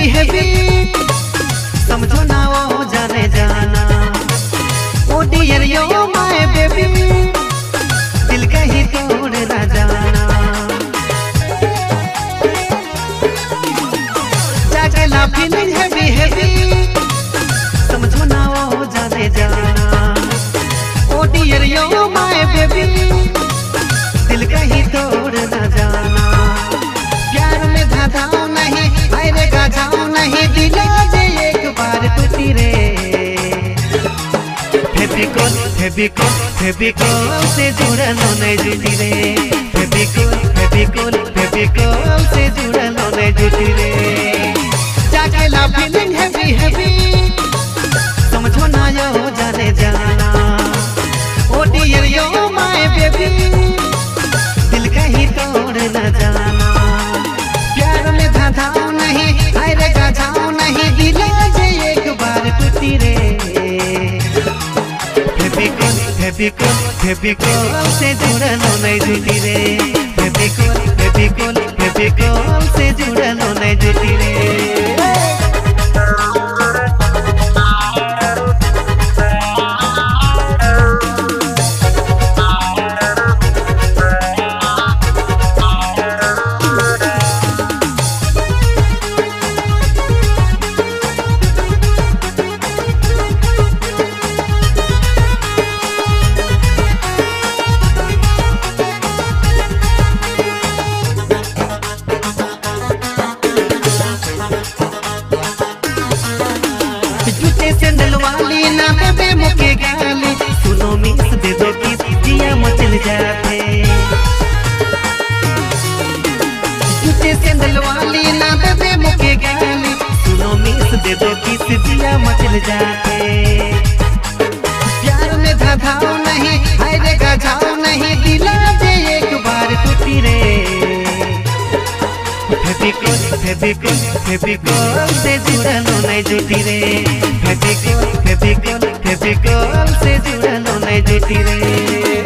Heavy समझो ना वो जाने जाना। ओ डियर यो माय बेबी दिल कहीं तोड़ ना जाना। जागला फीलिंग हैवी समझो ना वो जाने जाना। ओ डियर यो माय बेबी दिल कहीं तोड़ ना जाना। प्यार में धाधाओ नहीं हाय रे गाझाओ नहीं दिला जे एक बार टूटी रे। फेविकोल से जुड़लो नहीं जुटी रे। फेविकोल से जुड़लो नहीं जुटी रे। जागला फीलिंग हैवी समझो ना यो जाने जाना। ओ डियर यो माय बेबी दिल कहीं तोड़ न जाना। प्यार में धाधाओ नहीं हाय रे गाझाओ नहीं दिला जे एक बार टूटी रे। फेविकोल से जुड़लो नहीं जुटी रे। फेविकोल से जुड़लो नहीं जुटी रे। सैंडल वाली ना देवे मुके गाली सुनो मिस दे दो कि दिया मचल जाते। जूते सैंडल वाली ना देवे मुके गाली सुनो मिस दे दो कि दिया मचल जाते। प्यार में धाधाओ नहीं हाय रे गाझाओ नहीं दिला जे एक बार टूटी रे। फेविकोल से जुड़लो नहीं जुटी रे। फेविकोल से जुड़लो नहीं जुटी रे।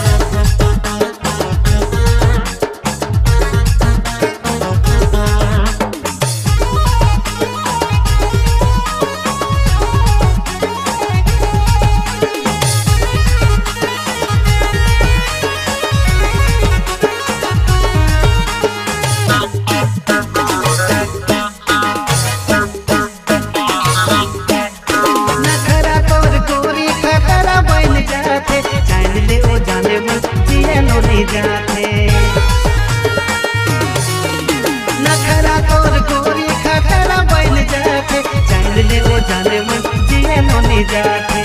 नखरा तोर गोरी खतरा बन जाते जान ले वो जाने मन जिए लोनी जाते।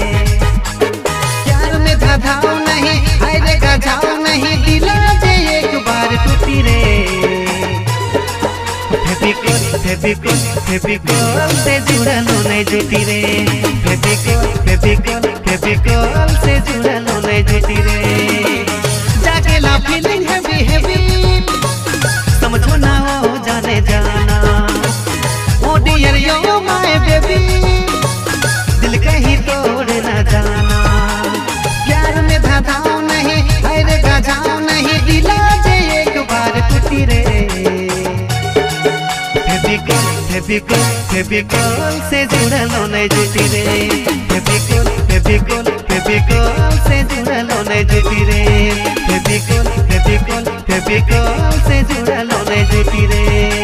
प्यार में धाधाओ नहीं हाय रे गाझाओ नहीं दिला जे एक बार टूटी रे। फेविकोल से जुड़लो नहीं जुटी रे। फेविकोल से जुड़लो नहीं जुटी रे। जागला फीलिंग हैवी समझो ना वो जाने जाना। ओ डियर यो माय बेबी दिल कहीं तोड़ ना जाना। प्यार में धाधाओ नहीं हाय रे गाझाओ नहीं दिला जे एक बार टूटी रे। फेविकोल से जुड़लो नहीं जुटी रे। फेविकोल से जुड़लो नहीं जुटी रे। फेविकोल से जुड़लो नहीं जुटी रे।